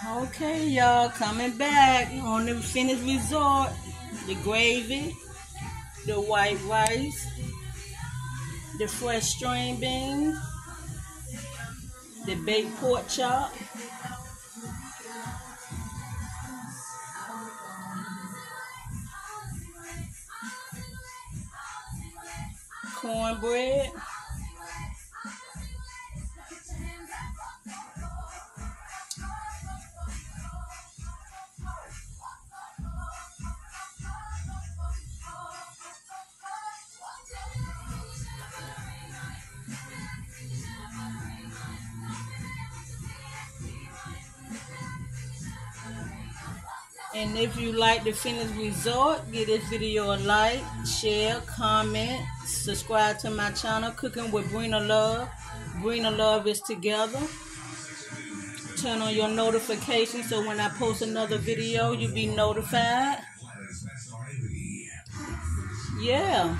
Okay, y'all, coming back on the finished resort. The gravy, the white rice, the fresh string beans, the baked pork chop, cornbread, and if you like the finished resort, give this video a like, share, comment, subscribe to my channel, Cooking with Brina Love. Brina Love is together. Turn on your notifications so when I post another video, you'll be notified. Yeah.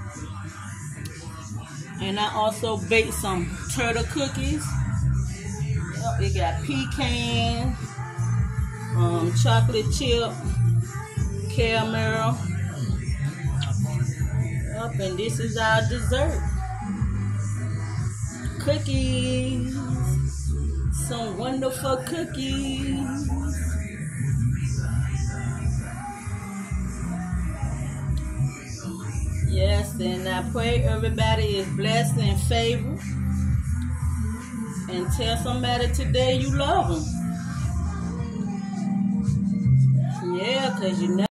And I also baked some turtle cookies. Yep, it got pecan, chocolate chip, caramel. Yep, and this is our dessert. Cookies. Some wonderful cookies. Yes, and I pray everybody is blessed and favored. And tell somebody today you love them. Yeah, because you never